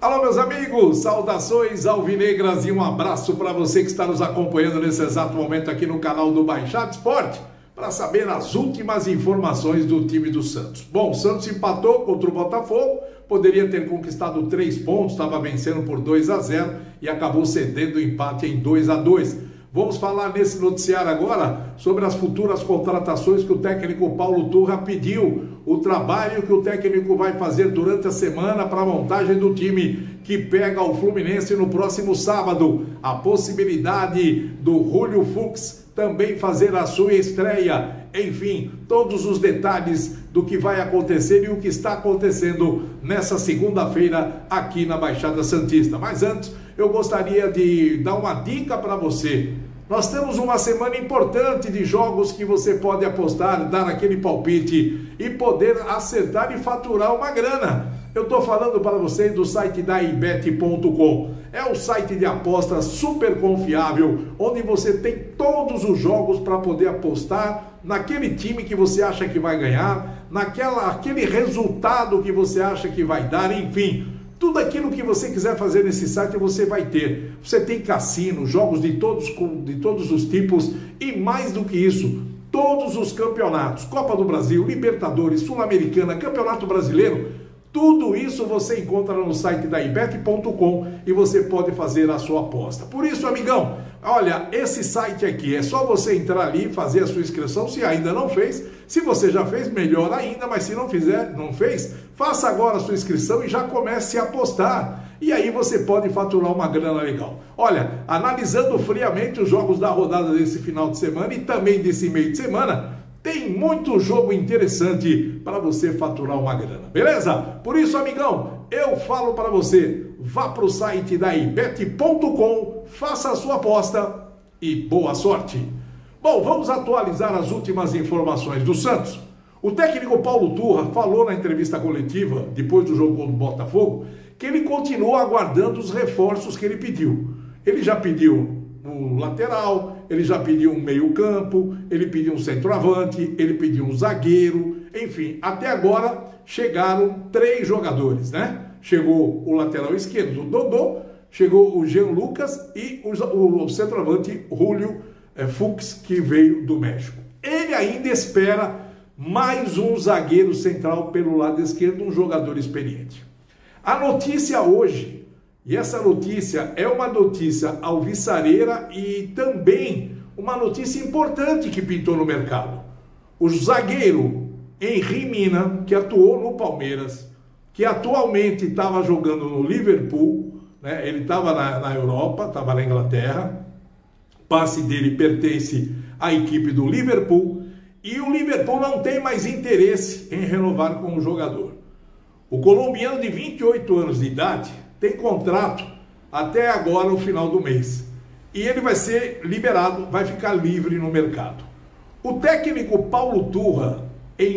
Alô, meus amigos, saudações alvinegras e um abraço para você que está nos acompanhando nesse exato momento aqui no canal do Baixada Esporte, para saber as últimas informações do time do Santos. Bom, o Santos empatou contra o Botafogo, poderia ter conquistado 3 pontos, estava vencendo por 2-0 e acabou cedendo o empate em 2-2. Vamos falar nesse noticiário agora sobre as futuras contratações que o técnico Paulo Turra pediu, o trabalho que o técnico vai fazer durante a semana para a montagem do time que pega o Fluminense no próximo sábado, a possibilidade do Julio Fux também fazer a sua estreia, enfim, todos os detalhes do que vai acontecer e o que está acontecendo nessa segunda-feira aqui na Baixada Santista. Mas antes, eu gostaria de dar uma dica para você. Nós temos uma semana importante de jogos que você pode apostar, dar aquele palpite e poder acertar e faturar uma grana. Eu estou falando para vocês do site da ibet.com. É um site de apostas super confiável, onde você tem todos os jogos para poder apostar naquele time que você acha que vai ganhar, aquele resultado que você acha que vai dar, enfim. Tudo aquilo que você quiser fazer nesse site você vai ter. Você tem cassino, jogos de todos os tipos e mais do que isso, todos os campeonatos, Copa do Brasil, Libertadores, Sul-Americana, Campeonato Brasileiro, tudo isso você encontra no site da ibet.com e você pode fazer a sua aposta. Por isso, amigão, olha, esse site aqui, é só você entrar ali e fazer a sua inscrição, se ainda não fez. Se você já fez, melhor ainda, mas se não fez, faça agora a sua inscrição e já comece a apostar. E aí você pode faturar uma grana legal. Olha, analisando friamente os jogos da rodada desse final de semana e também desse meio de semana, tem muito jogo interessante para você faturar uma grana, beleza? Por isso, amigão, eu falo para você, vá para o site da ibet.com, faça a sua aposta e boa sorte. Bom, vamos atualizar as últimas informações do Santos. O técnico Paulo Turra falou na entrevista coletiva, depois do jogo contra o Botafogo, que ele continua aguardando os reforços que ele pediu. Ele já pediu um lateral, ele já pediu um meio-campo, ele pediu um centroavante, ele pediu um zagueiro, enfim, até agora chegaram 3 jogadores, né? Chegou o lateral esquerdo, o Dodô, chegou o Jean Lucas e o centroavante Julio Fux, que veio do México. Ele ainda espera mais um zagueiro central pelo lado esquerdo, um jogador experiente. A notícia hoje, e essa notícia é uma notícia alvissareira e também uma notícia importante que pintou no mercado. O zagueiro Henry Mina, que atuou no Palmeiras, que atualmente estava jogando no Liverpool, né? Ele estava na Europa, estava na Inglaterra, o passe dele pertence à equipe do Liverpool, e o Liverpool não tem mais interesse em renovar com o jogador. O colombiano de 28 anos de idade tem contrato até agora, no final do mês. E ele vai ser liberado, vai ficar livre no mercado. O técnico Paulo Turra, em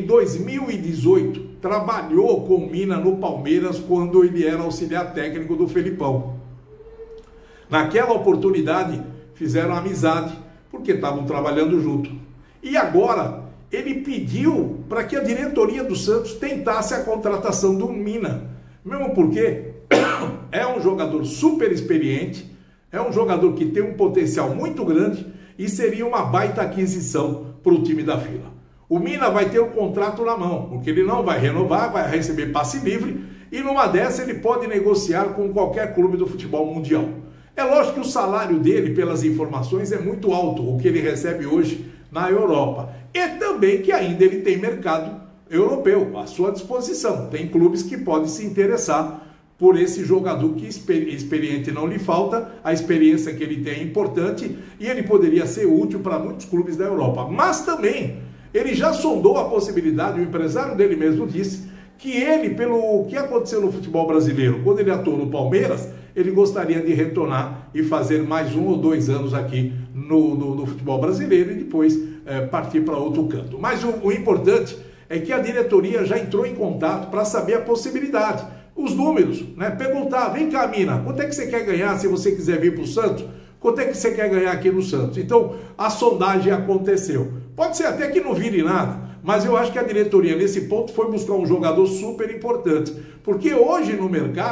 2018, trabalhou com o Mina no Palmeiras quando ele era auxiliar técnico do Felipão. Naquela oportunidade, fizeram amizade, porque estavam trabalhando junto. E agora, ele pediu para que a diretoria do Santos tentasse a contratação do Mina. Mesmo porque é um jogador super experiente, é um jogador que tem um potencial muito grande e seria uma baita aquisição para o time da Vila. O Mina vai ter o contrato na mão, porque ele não vai renovar, vai receber passe livre e numa dessa ele pode negociar com qualquer clube do futebol mundial. É lógico que o salário dele, pelas informações, é muito alto, o que ele recebe hoje na Europa. E também que ainda ele tem mercado europeu à sua disposição. Tem clubes que podem se interessar por esse jogador que experiente não lhe falta, a experiência que ele tem é importante e ele poderia ser útil para muitos clubes da Europa. Mas também, ele já sondou a possibilidade, o empresário dele mesmo disse, que ele, pelo que aconteceu no futebol brasileiro, quando ele atuou no Palmeiras, ele gostaria de retornar e fazer mais 1 ou 2 anos aqui no futebol brasileiro e depois partir para outro canto. Mas o importante é que a diretoria já entrou em contato para saber a possibilidade. Os números, né? Perguntar, vem cá, Mina, quanto é que você quer ganhar se você quiser vir para o Santos? Quanto é que você quer ganhar aqui no Santos? Então, a sondagem aconteceu. Pode ser até que não vire nada, mas eu acho que a diretoria, nesse ponto, foi buscar um jogador super importante. Porque hoje no mercado,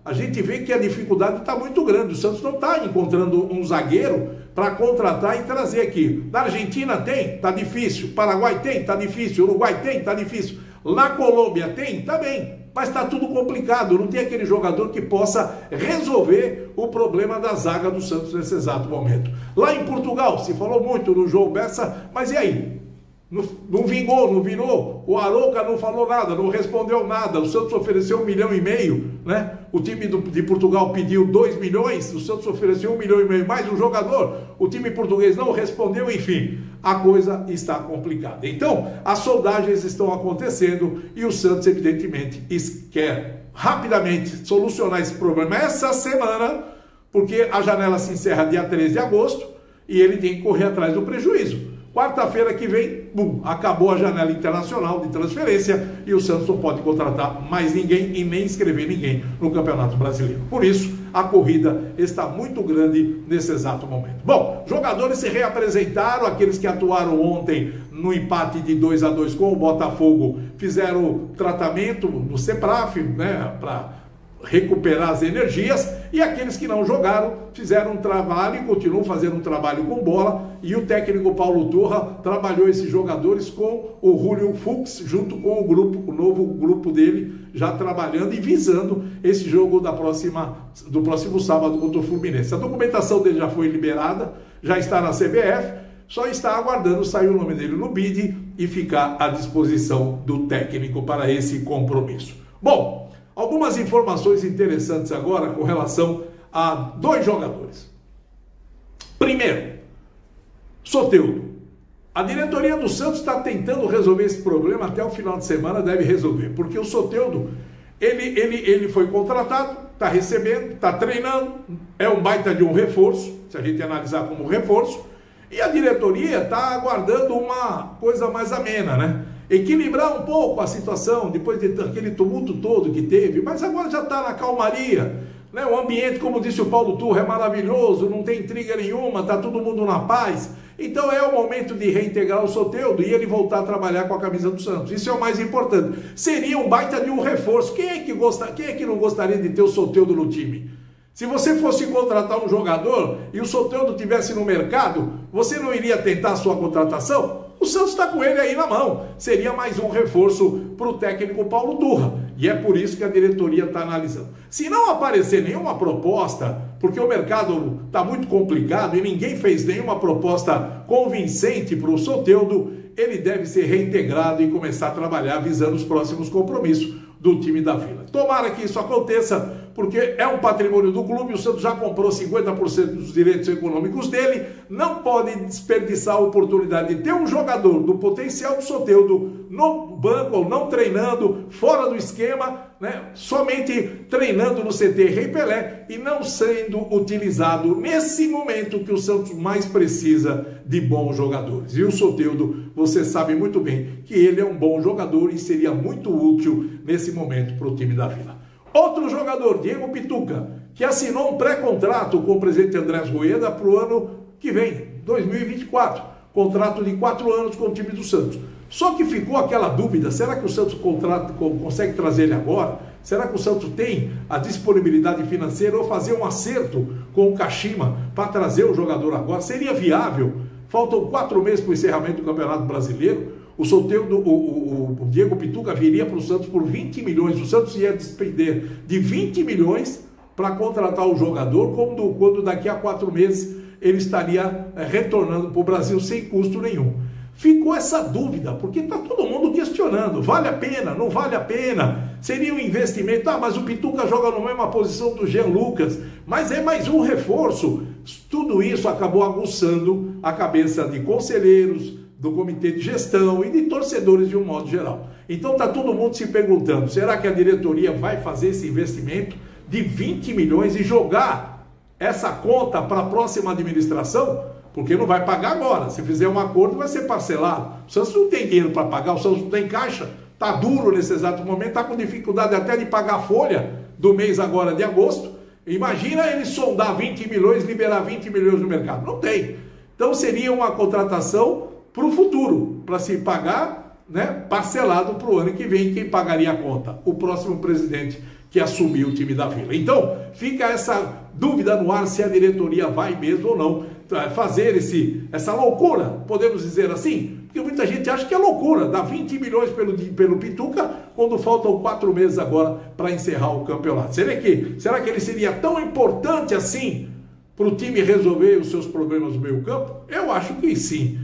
a gente vê que a dificuldade está muito grande. O Santos não está encontrando um zagueiro para contratar e trazer aqui. Na Argentina tem? Está difícil. Paraguai tem? Está difícil. Uruguai tem? Está difícil. Na Colômbia tem? Está bem. Mas está tudo complicado. Não tem aquele jogador que possa resolver o problema da zaga do Santos nesse exato momento. Lá em Portugal, se falou muito no João Bessa, mas e aí? Não vingou, não virou, o Arouca não falou nada, não respondeu nada, o Santos ofereceu 1,5 milhão, né? O time de Portugal pediu 2 milhões, o Santos ofereceu 1,5 milhão mais um jogador, o time português não respondeu, enfim, a coisa está complicada. Então, as sondagens estão acontecendo e o Santos, evidentemente, quer rapidamente solucionar esse problema essa semana, porque a janela se encerra dia 13 de agosto e ele tem que correr atrás do prejuízo. Quarta-feira que vem, acabou a janela internacional de transferência e o Santos não pode contratar mais ninguém e nem inscrever ninguém no Campeonato Brasileiro. Por isso, a corrida está muito grande nesse exato momento. Bom, jogadores se reapresentaram, aqueles que atuaram ontem no empate de 2-2 com o Botafogo, fizeram tratamento no CEPRAF, né, para recuperar as energias, e aqueles que não jogaram fizeram um trabalho e continuam fazendo um trabalho com bola, e o técnico Paulo Turra trabalhou esses jogadores com o Julio Fux, junto com o grupo, o novo grupo dele, já trabalhando e visando esse jogo do próximo sábado contra o Fluminense. A documentação dele já foi liberada, já está na CBF, só está aguardando sair o nome dele no BID e ficar à disposição do técnico para esse compromisso. Bom, algumas informações interessantes agora com relação a 2 jogadores. Primeiro, Soteldo. A diretoria do Santos está tentando resolver esse problema, até o final de semana deve resolver, porque o Soteldo, ele foi contratado, está recebendo, está treinando, é um baita de um reforço, se a gente analisar como reforço, e a diretoria está aguardando uma coisa mais amena, né? Equilibrar um pouco a situação, depois daquele tumulto todo que teve, mas agora já está na calmaria, né? O ambiente, como disse o Paulo Turra, é maravilhoso, não tem intriga nenhuma, está todo mundo na paz, então é o momento de reintegrar o Soteldo e ele voltar a trabalhar com a camisa do Santos, isso é o mais importante, seria um baita de um reforço, quem é que não gostaria de ter o Soteldo no time? Se você fosse contratar um jogador e o Soteldo estivesse no mercado, você não iria tentar a sua contratação? O Santos está com ele aí na mão. Seria mais um reforço para o técnico Paulo Turra. E é por isso que a diretoria está analisando. Se não aparecer nenhuma proposta, porque o mercado está muito complicado e ninguém fez nenhuma proposta convincente para o Soteldo, ele deve ser reintegrado e começar a trabalhar visando os próximos compromissos do time da Vila. Tomara que isso aconteça, porque é um patrimônio do clube, o Santos já comprou 50% dos direitos econômicos dele, não pode desperdiçar a oportunidade de ter um jogador do potencial do Soteldo no banco, ou não treinando, fora do esquema, né, somente treinando no CT Rei Pelé e não sendo utilizado nesse momento que o Santos mais precisa de bons jogadores. E o Soteldo, você sabe muito bem que ele é um bom jogador e seria muito útil nesse momento para o time da Vila. Outro jogador, Diego Pituca, que assinou um pré-contrato com o presidente Andrés Rueda para o ano que vem, 2024. Contrato de 4 anos com o time do Santos. Só que ficou aquela dúvida, será que o Santos consegue trazer ele agora? Será que o Santos tem a disponibilidade financeira ou fazer um acerto com o Kashima para trazer o jogador agora? Seria viável? Faltam 4 meses para o encerramento do Campeonato Brasileiro. O Soteldo, o Diego Pituca viria para o Santos por 20 milhões. O Santos ia despender de 20 milhões para contratar o jogador, quando daqui a 4 meses ele estaria retornando para o Brasil sem custo nenhum. Ficou essa dúvida, porque está todo mundo questionando, vale a pena, não vale a pena, seria um investimento, mas o Pituca joga na mesma posição do Jean Lucas, mas é mais um reforço. Tudo isso acabou aguçando a cabeça de conselheiros, do comitê de gestão e de torcedores de um modo geral. Então está todo mundo se perguntando, será que a diretoria vai fazer esse investimento de 20 milhões e jogar essa conta para a próxima administração? Porque não vai pagar agora, se fizer um acordo vai ser parcelado. O Santos não tem dinheiro para pagar, o Santos não tem caixa, está duro nesse exato momento, está com dificuldade até de pagar a folha do mês agora de agosto. Imagina ele sondar 20 milhões, liberar 20 milhões no mercado, não tem. Então seria uma contratação para o futuro, para se pagar, né, parcelado para o ano que vem. Quem pagaria a conta? O próximo presidente que assumir o time da Vila. Então, fica essa dúvida no ar se a diretoria vai mesmo ou não fazer essa loucura, podemos dizer assim, porque muita gente acha que é loucura, dar 20 milhões pelo Pituca, quando faltam 4 meses agora para encerrar o campeonato. Será que ele seria tão importante assim para o time resolver os seus problemas no meio campo? Eu acho que sim.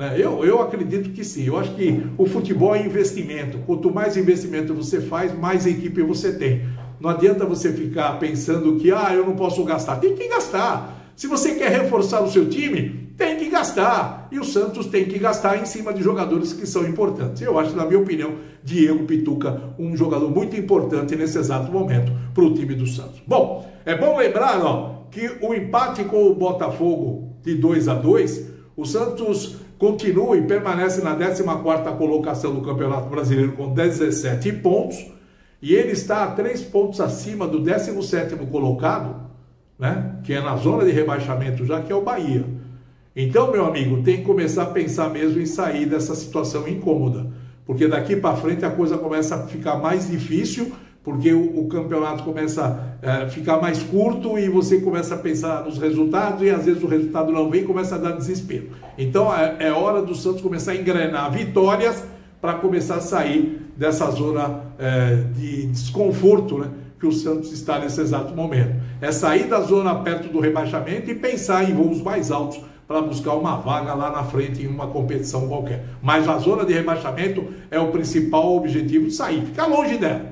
Eu acredito que sim. Eu acho que o futebol é investimento. Quanto mais investimento você faz, mais equipe você tem. Não adianta você ficar pensando que eu não posso gastar. Tem que gastar. Se você quer reforçar o seu time, tem que gastar. E o Santos tem que gastar em cima de jogadores que são importantes. Eu acho, na minha opinião, Diego Pituca, um jogador muito importante nesse exato momento para o time do Santos. Bom, é bom lembrar que o empate com o Botafogo de 2-2, o Santos continua e permanece na 14ª colocação do Campeonato Brasileiro com 17 pontos, e ele está a 3 pontos acima do 17º colocado, né? Que é na zona de rebaixamento já, que é o Bahia. Então, meu amigo, tem que começar a pensar mesmo em sair dessa situação incômoda, porque daqui para frente a coisa começa a ficar mais difícil, porque o campeonato começa a ficar mais curto e você começa a pensar nos resultados e às vezes o resultado não vem e começa a dar desespero. Então é hora do Santos começar a engrenar vitórias para começar a sair dessa zona de desconforto, né, que o Santos está nesse exato momento. É sair da zona perto do rebaixamento e pensar em voos mais altos para buscar uma vaga lá na frente em uma competição qualquer. Mas a zona de rebaixamento é o principal objetivo de sair, ficar longe dela.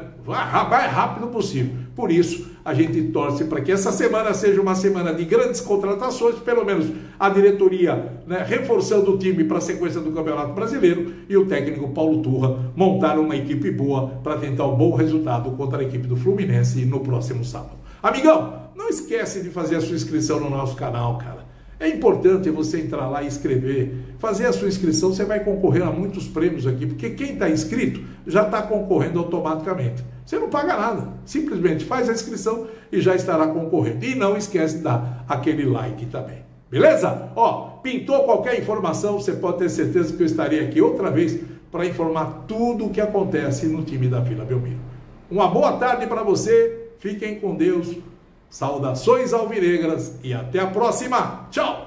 Mais rápido possível. Por isso, a gente torce para que essa semana seja uma semana de grandes contratações, pelo menos a diretoria, né, reforçando o time para a sequência do Campeonato Brasileiro, e o técnico Paulo Turra montar uma equipe boa para tentar um bom resultado contra a equipe do Fluminense no próximo sábado. Amigão, não esquece de fazer a sua inscrição no nosso canal, cara. É importante você entrar lá e inscrever, fazer a sua inscrição, você vai concorrer a muitos prêmios aqui, porque quem está inscrito já está concorrendo automaticamente. Você não paga nada, simplesmente faz a inscrição e já estará concorrendo. E não esquece de dar aquele like também, beleza? Pintou qualquer informação, você pode ter certeza que eu estarei aqui outra vez para informar tudo o que acontece no time da Vila Belmiro. Uma boa tarde para você, fiquem com Deus. Saudações alvinegras e até a próxima. Tchau!